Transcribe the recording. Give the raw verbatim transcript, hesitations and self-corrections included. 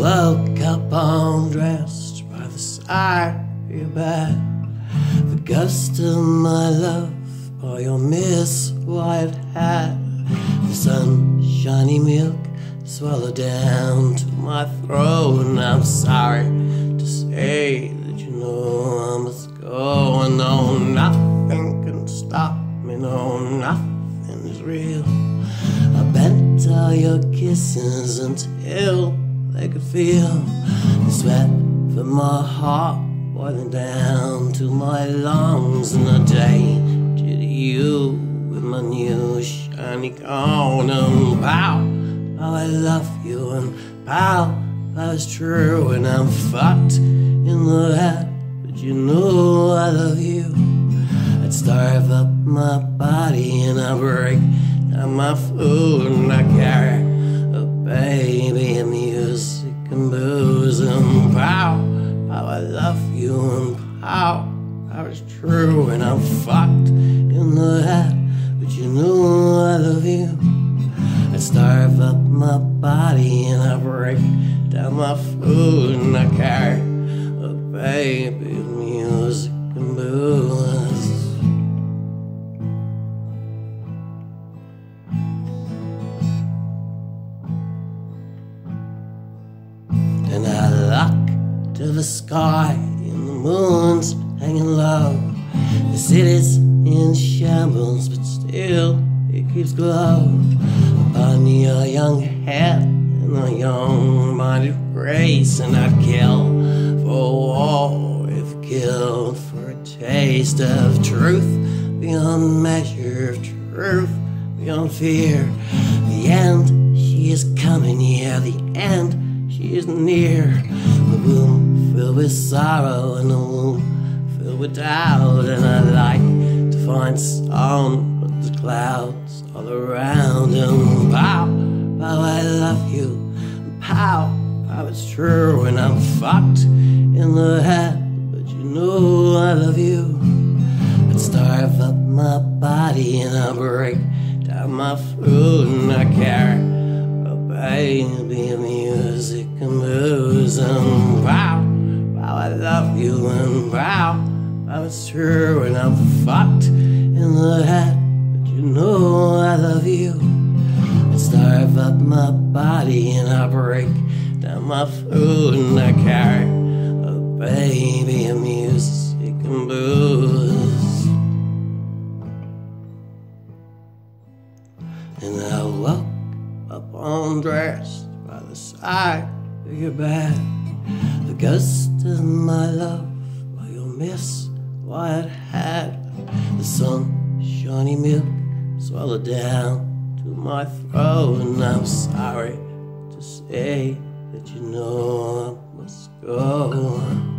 woke up undressed by the side of your bed. The ghost of my love by your mist-white hat. The sunshiny milk swallowed down to my throat, and I'm sorry to say that you know I must go. And no, nothing can stop me, no, nothing is real. I bent all your kisses until they could feel the sweat from my heart boiling down to my lungs. And I dated you with my new shiny gown, and pow, how I love you, and pow, how it's true. And I'm fucked in the head, but you know I love you. I'd starve up my body and I break down my food, and I carry a baby and music and booze. And pow, how I love you, and pow, how it's true. And I'm fucked in the head, but you know I love you. I starve up my body and I break down my food, and I carry a baby with music and booze. And I look to the sky and the moon's hanging low. The city's in shambles, but still it keeps glow upon your young head and a young-minded grace. And I'd kill for war if killed for a taste of truth beyond measure, of truth beyond fear. The end, she is coming, yeah, the end, she is near. The womb filled with sorrow and the womb filled with doubt. And I like to find sun but the clouds all around. And pow, pow, I love you, and pow, pow, it's true. And I'm fucked in the head, but you know I love you. I'd starve up my body and I break down my food, and I carry a baby of music and booze. And pow, pow, I love you, and pow, pow, it's true. And I'm fucked in the head, but you know I love you. I starve up my body and I break down my food, and I carry a baby of music and booze. And I woke up undressed by the side of your bed. The ghost of my love by your mist-white hat. The sunshiny milk swallowed down to my throat, and I'm sorry to say that you know I must go.